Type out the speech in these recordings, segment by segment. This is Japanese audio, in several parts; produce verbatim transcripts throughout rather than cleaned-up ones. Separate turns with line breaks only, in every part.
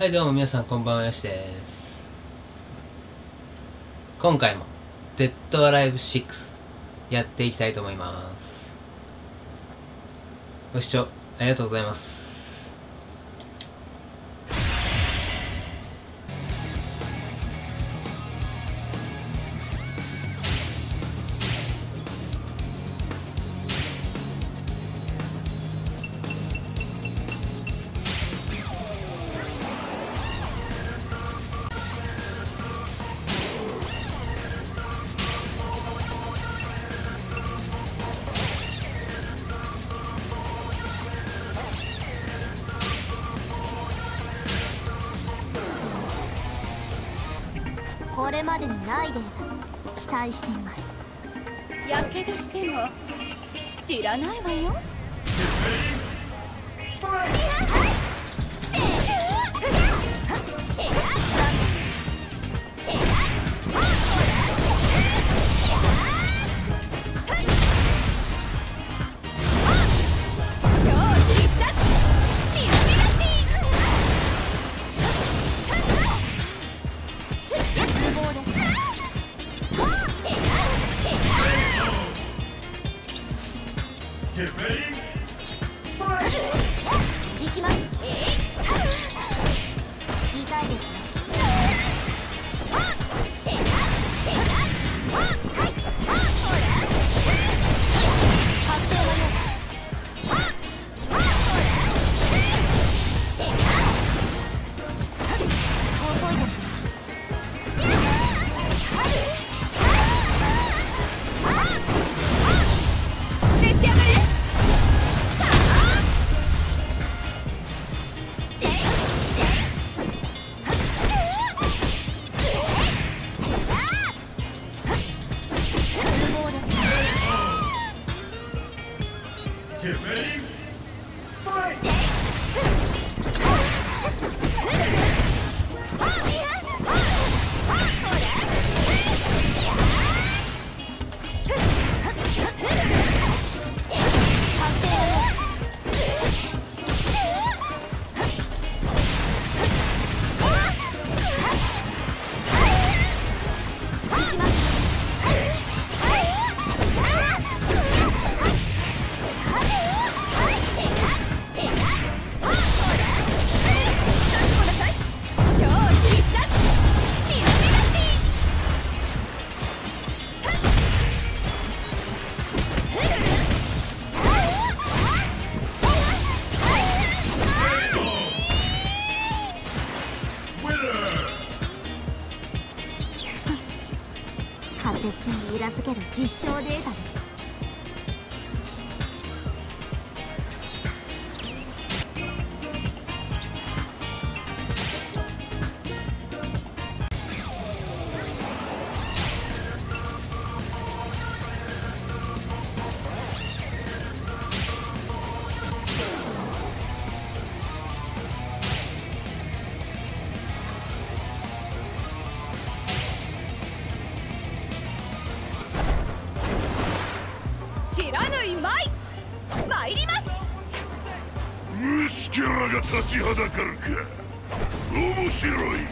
はいどうも皆さんこんばんは、よしです。今回もデッドアライブシックスやっていきたいと思います。ご視聴ありがとうございます。
これまでにないデータ期待しています。
やけどしても知らないわよ。
仮説に裏付ける実証データです。
知らぬいまい参ります。
虫キャラが立ちはだかるか。面白い。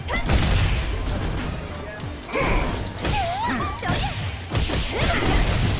こ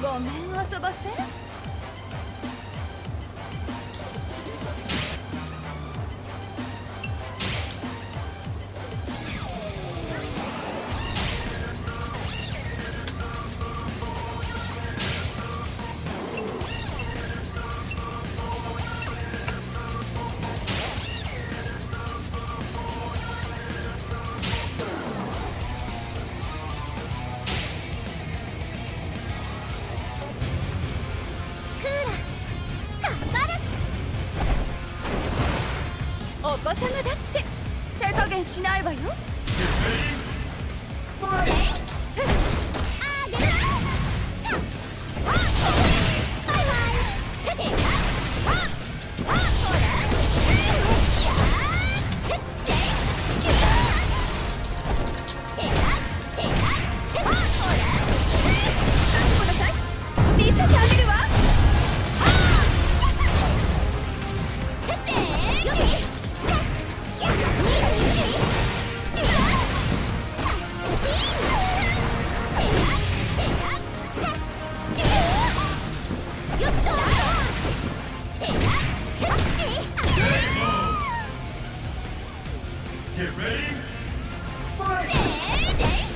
ごめん遊ばせ。お子様だって手加減しないわよ。見せてあげるわ。
Get ready, fight!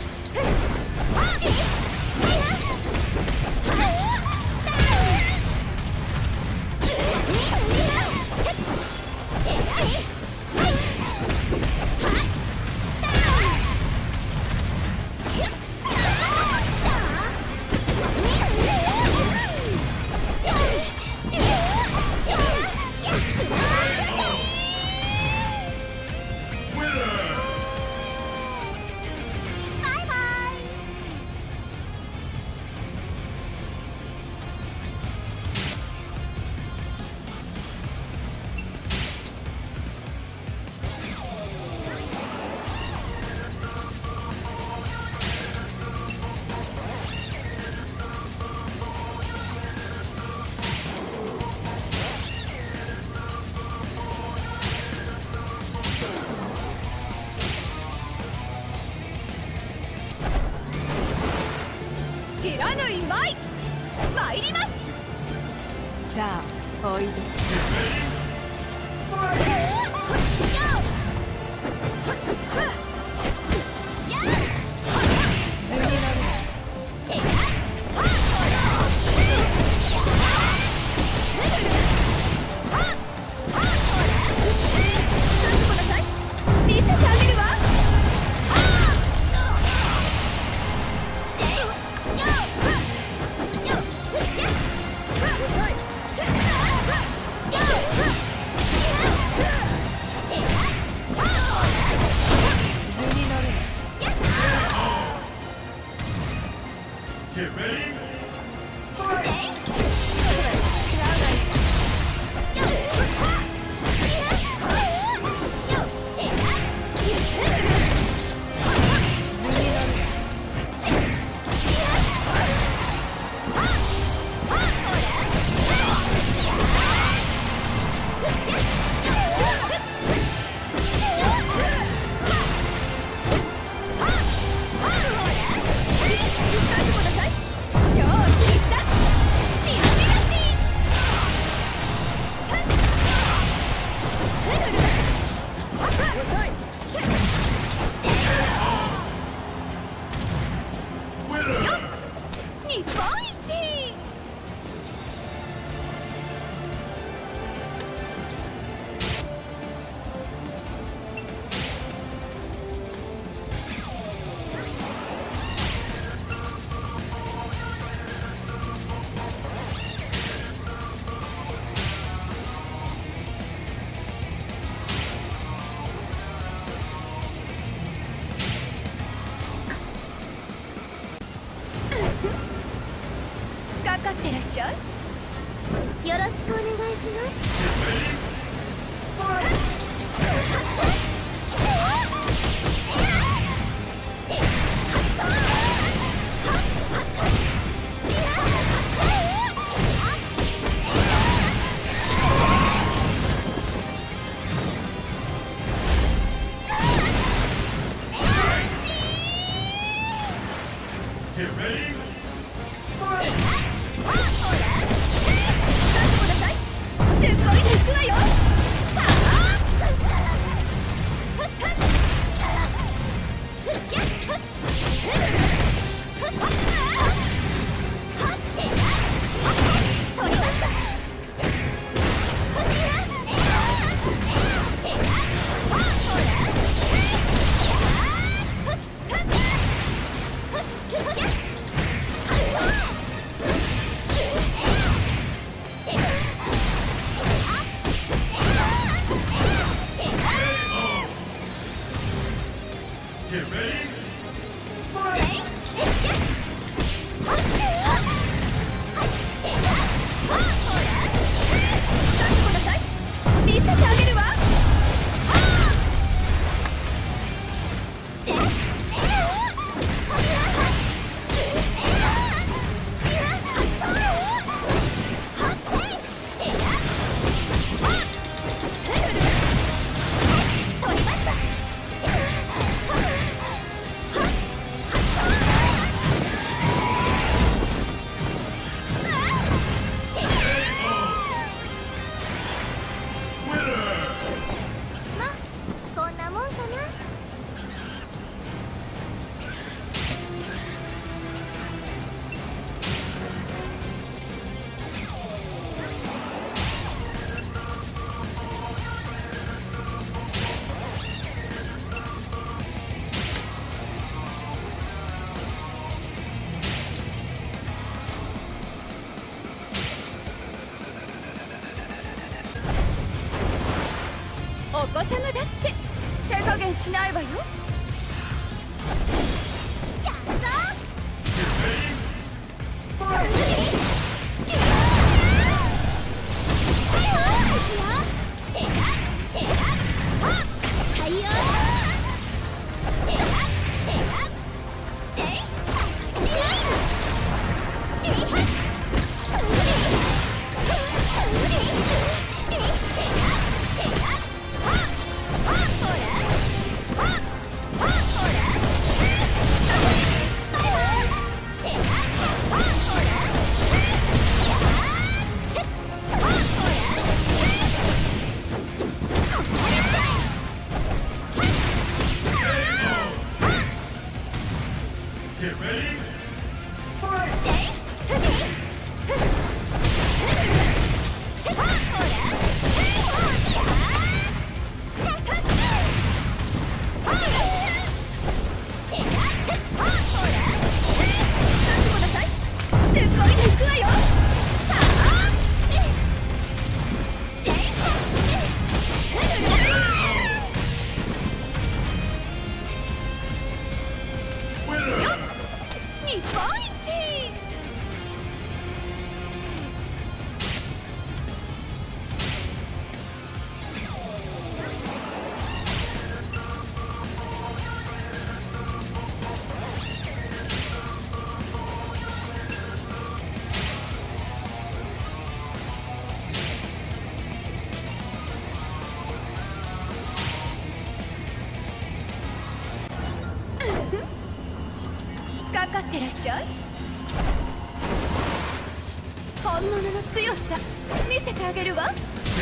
知らぬいまい参ります。さあおいで。見せてあげるわ。
Get ready, fight! 日本一。かかってらっしゃい。
よろしくお願いします。
Get ready, fight!
お子様だって手加減しないわよ。
やったぞ。
かかってらっしゃい。本物の強さ見せてあげるわ。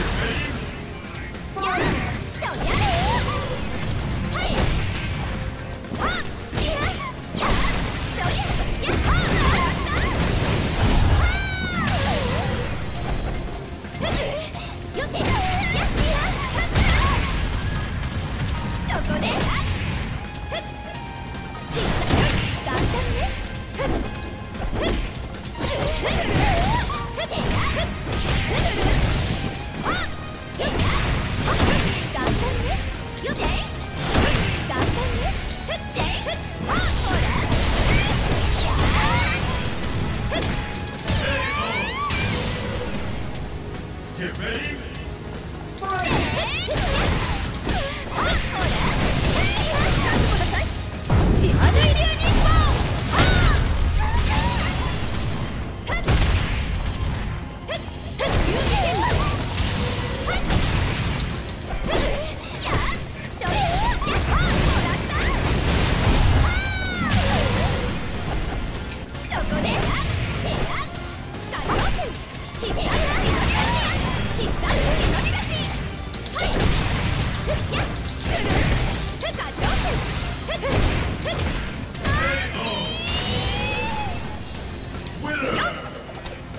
そこで簡単ね。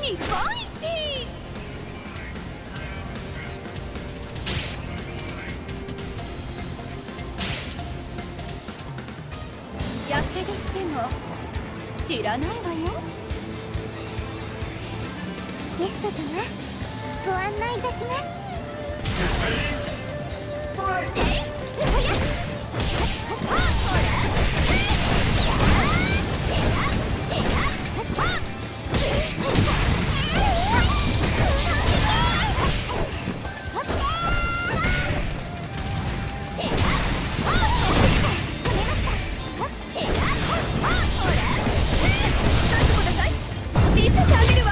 日本一。やけどしても知らないわよ。
ゲスト様、ご案内いたします。
見せてあげるわ。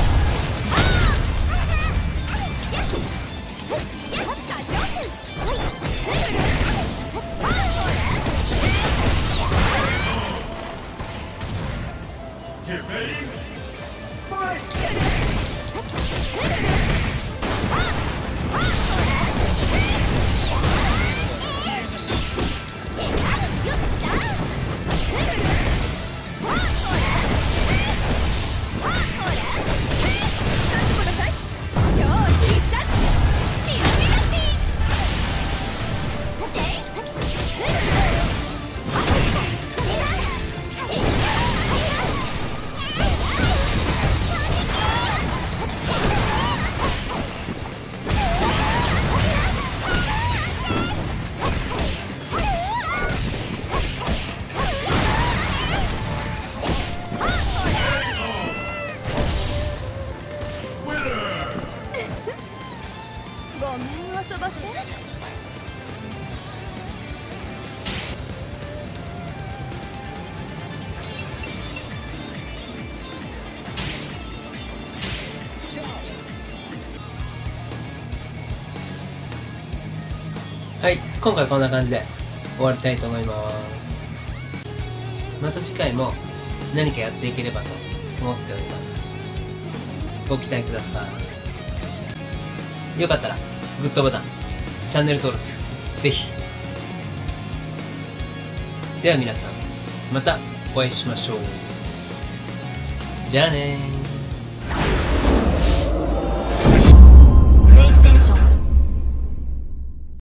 ごめん、遊ばせ。
はい、今回こんな感じで終わりたいと思います。また次回も何かやっていければと思っております。ご期待ください。よかったらグッドボタン、チャンネル登録ぜひ。では皆さん、またお会いしましょう。じゃあねー。